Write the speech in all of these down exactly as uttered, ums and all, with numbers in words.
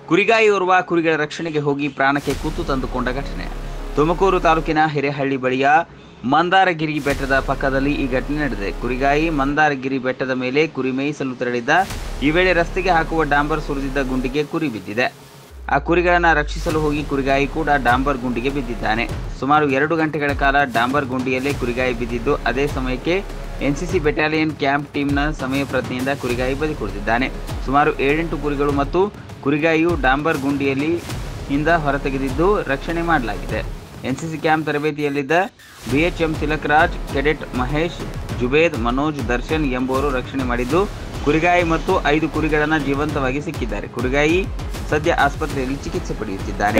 ಕುರಿಗಾಯಿಯೋರ್ವ ಕುರಿಗಳ ರಕ್ಷಣೆಗೆ ಹೋಗಿ ಪ್ರಾಣಕ್ಕೆ ಕುತ್ತು ತಂದುಕೊಂಡ ಘಟನೆ. ತುಮಕೂರು ತಾಲೂಕಿನ ಹಿರೇಹಳ್ಳಿ ಬಳಿಯ ಮಂದಾರಗಿರಿ ಬೆಟ್ಟದ ಪಕ್ಕದಲ್ಲಿ ಈ ಘಟನೆ ನಡೆದಿದೆ. ಕುರಿಗಾಯಿ ಮಂದಾರಗಿರಿ ಬೆಟ್ಟದ ಮೇಲೆ ಕುರಿ ಮೇಯಿಸಲು ತೆರಳಿದ್ದ ಈ ವೇಳೆ ರಸ್ತೆಗೆ ಹಾಕುವ ಡಾಂಬರ್ ಸುರಿದಿದ್ದ ಗುಂಡಿಗೆ ಕುರಿ ಬಿದ್ದಿದೆ. ಆ ಕುರಿಗಳನ್ನು ರಕ್ಷಿಸಲು ಹೋಗಿ ಕುರಿಗಾಯಿ ಕೂಡ ಡಾಂಬರ್ ಗುಂಡಿಗೆ ಬಿದ್ದಿದ್ದಾನೆ. ಸುಮಾರು ಎರಡು ಗಂಟೆಗಳ ಕಾಲ ಡಾಂಬರ್ ಗುಂಡಿಯಲ್ಲೇ ಕುರಿಗಾಯಿ ಬಿದ್ದಿದ್ದು, ಅದೇ ಸಮಯಕ್ಕೆ ಎನ್ಸಿಸಿ ಬೆಟಾಲಿಯನ್ ಕ್ಯಾಂಪ್ ಟೀಮ್ನ ಸಮಯ ಪ್ರಜ್ಞೆಯಿಂದ ಕುರಿಗಾಯಿ ಬದುಕುಳಿದಿದ್ದಾನೆ. ಸುಮಾರು ಏಳೆಂಟು ಕುರಿಗಳು ಮತ್ತು ಕುರಿಗಾಯಿಯು ಡಾಂಬರ್ ಗುಂಡಿಯಲ್ಲಿ ಇಂದ ಹೊರತೆಗೆದಿದ್ದು ರಕ್ಷಣೆ ಮಾಡಲಾಗಿದೆ. ಎನ್ಸಿಸಿ ಕ್ಯಾಂಪ್ ತರಬೇತಿಯಲ್ಲಿದ್ದ ಬಿಎಚ್ಎಂ ತಿಲಕ್ ರಾಜ್, ಕೆಡೆಟ್ ಮಹೇಶ್, ಜುಬೇದ್, ಮನೋಜ್, ದರ್ಶನ್ ಎಂಬುವರು ರಕ್ಷಣೆ ಮಾಡಿದ್ದು, ಕುರಿಗಾಯಿ ಮತ್ತು ಐದು ಕುರಿಗಳನ್ನು ಜೀವಂತವಾಗಿ ಸಿಕ್ಕಿದ್ದಾರೆ. ಕುರಿಗಾಯಿ ಸದ್ಯ ಆಸ್ಪತ್ರೆಯಲ್ಲಿ ಚಿಕಿತ್ಸೆ ಪಡೆಯುತ್ತಿದ್ದಾರೆ.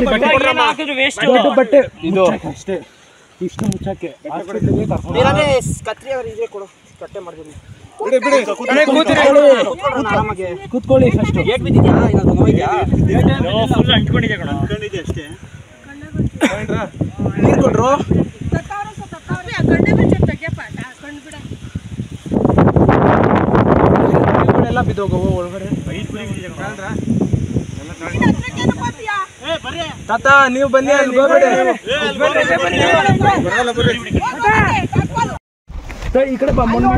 ತಾತ ನೀವು ಬನ್ನಿ, ಈ ಕಡೆ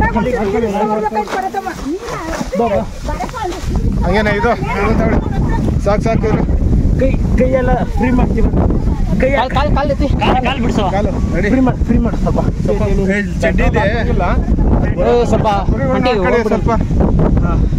ಹಂಗೇನ ಇದು ಸಾಕು ಸಾಕು ಕೈ ಕೈಯೆಲ್ಲ ಫ್ರೀ ಮಾಡ್ತೀವಿ. ಕೈ ಕಾಲು ಬಿಡಿಸೋ, ಫ್ರೀ ಮಾಡಿ ಫ್ರೀ ಮಾಡಿ ಸ್ವಲ್ಪ ಚಡ್ಡಿ ಇದೆ ಸ್ವಲ್ಪ ಸ್ವಲ್ಪ